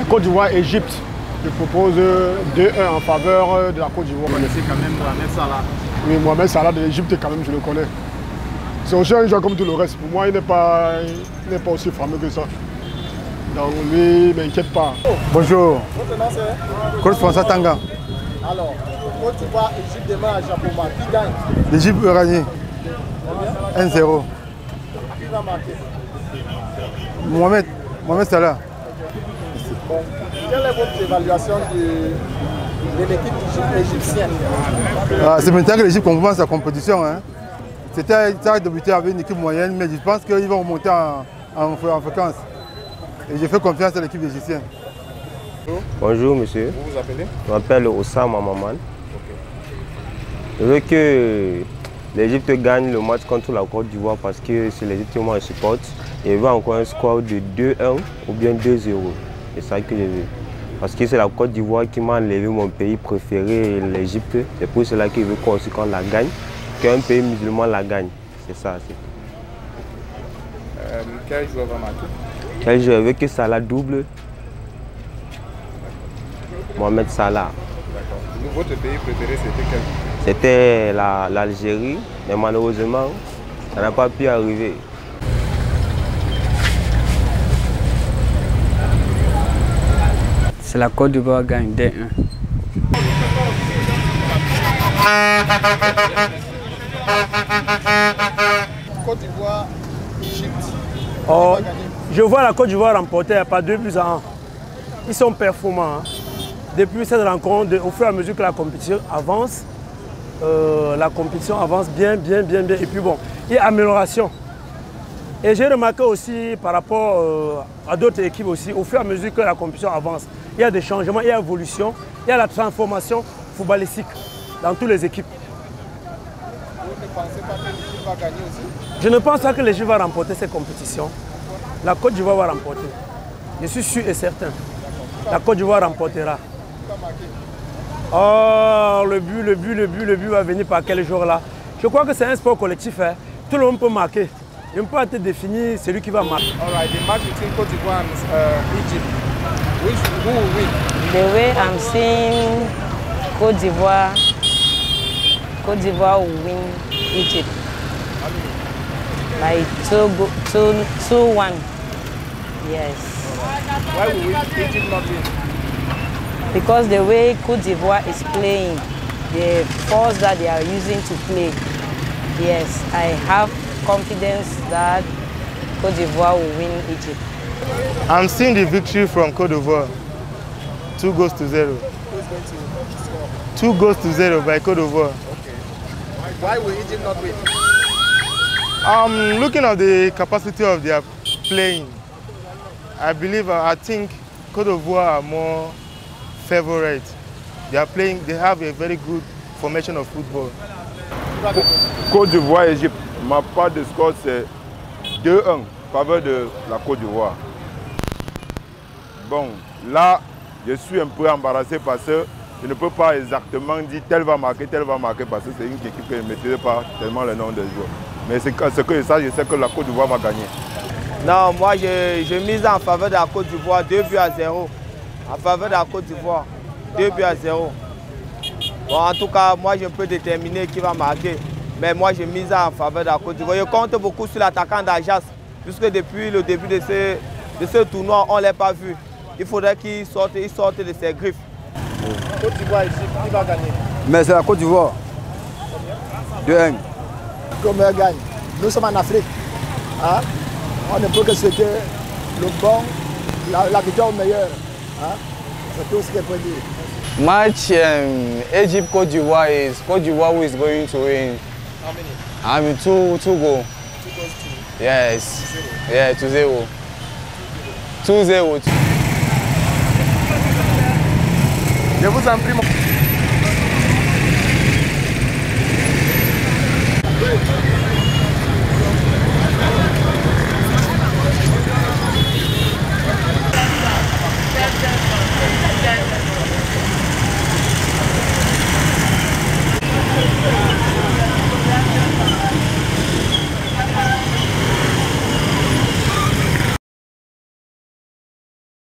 Côte d'Ivoire-Égypte. Je propose 2-1 en faveur de la Côte d'Ivoire. Vous connaissez quand même Mohamed Salah? Oui, Mohamed Salah de l'Égypte, quand même, je le connais. C'est aussi un joueur comme tout le reste. Pour moi, il n'est pas aussi fameux que ça. Donc lui, ne m'inquiète pas. Bonjour. Votre nom c'est? Coach François Tanga. Alors, Côte d'Ivoire, Égypte demain à Japoma. Qui gagne? L'Égypte peut gagner. 1-0. Qui va marquer? Mohamed Salah. Bon. Quelle est votre évaluation de l'équipe égyptienne? C'est maintenant que l'Égypte commence sa compétition. Hein. C'était débuté avec une équipe moyenne, mais je pense qu'ils vont remonter en fréquence. Et je fais confiance à l'équipe égyptienne. Bonjour monsieur. Vous vous appelez? Je m'appelle Osama Maman. Je veux que l'Égypte gagne le match contre la Côte d'Ivoire parce que c'est l'Égypte que moi je supporte. Et je veux encore un score de 2-1 ou bien 2-0. C'est ça que je veux. Parce que c'est la Côte d'Ivoire qui m'a enlevé mon pays préféré, l'Égypte. C'est pour cela que je veux qu'on la gagne, qu'un pays musulman la gagne. C'est ça. Quel joueur va marquer? Quel joueur? Je veux que Salah double. Mohamed Salah. D'accord. Votre pays préféré, c'était quel? C'était l'Algérie, mais malheureusement, ça n'a pas pu arriver. C'est la Côte d'Ivoire gagne 2-1. Côte d'Ivoire, Égypte. Oh, je vois la Côte d'Ivoire remporter par 2-1. Ils sont performants. Hein. Depuis cette rencontre, au fur et à mesure que la compétition avance bien. Et puis bon, il y a amélioration. Et j'ai remarqué aussi par rapport à d'autres équipes aussi, au fur et à mesure que la compétition avance, il y a des changements, il y a l'évolution, il y a la transformation footballistique dans toutes les équipes. Vous ne pensez pas que l'équipe va gagner aussi? Je ne pense pas que l'Égypte va remporter cette compétition. La Côte d'Ivoire va remporter. Je suis sûr et certain. La Côte d'Ivoire remportera. Oh, le but va venir par quel jour là? Je crois que c'est un sport collectif. Hein. Tout le monde peut marquer. Il ne peut pas être défini celui qui va marquer. All right, the match between Côte d'Ivoire and Egypt. Who will win? The way I'm seeing Côte d'Ivoire will win Egypt by 2-1. Yes. Why will Egypt not win? Because the way Côte d'Ivoire is playing, the force that they are using to play, yes, I have confidence that Côte d'Ivoire will win Egypt. I'm seeing the victory from Côte d'Ivoire. 2-0. Who is going to score? 2-0 by Côte d'Ivoire. Okay. Why will Egypt not win? Looking at the capacity of their playing, I think Côte d'Ivoire are more favorite. They have a very good formation of football. Côte d'Ivoire-Égypte, ma part de score c'est 2-1 en faveur de la Côte d'Ivoire. Bon, là, je suis un peu embarrassé parce que je ne peux pas exactement dire tel va marquer parce que c'est une équipe que je ne maîtrise pas tellement le nom des joueurs. Mais ce que je sais que la Côte d'Ivoire va gagner. Non, moi je mise en faveur de la Côte d'Ivoire 2-0. En faveur de la Côte d'Ivoire, 2-0. Bon, en tout cas, moi je peux déterminer qui va marquer. Mais moi je mise en faveur de la Côte d'Ivoire. Je compte beaucoup sur l'attaquant d'Ajax, puisque depuis le début de ce tournoi, on ne l'a pas vu. Il faudrait qu'il sorte de ses griffes. Côte d'Ivoire ici, qui va gagner? Mais c'est la Côte d'Ivoire. 2-1. Comme gagne. Nous sommes en Afrique. Hein? On ne peut que souhaiter le bon, la victoire au meilleur. Hein? C'est tout ce qu'il peut dire. Match Egypt-Côte d'Ivoire is Côte d'Ivoire who is going to win. How many? 2 goals. 2 goals to? Yes. 2-0. Yeah, 2-0. 2-0. Je vous en prie.